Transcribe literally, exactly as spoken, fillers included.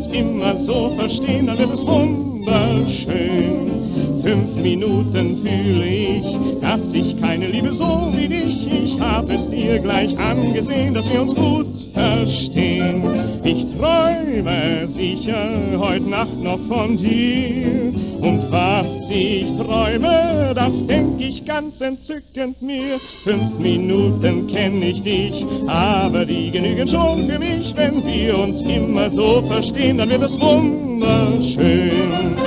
uns immer so verstehen, dann wird es wunderschön. Fünf Minuten fühle ich, dass ich keine liebe so wie dich. Ich hab es dir gleich angesehen, dass wir uns gut verstehen. Ich träume sicher heute Nacht noch von dir. Und was ich träume, das denk ich ganz entzückend mir. Fünf Minuten kenn ich dich, aber die genügen schon für mich. Wenn wir uns immer so verstehen, dann wird es wunderschön.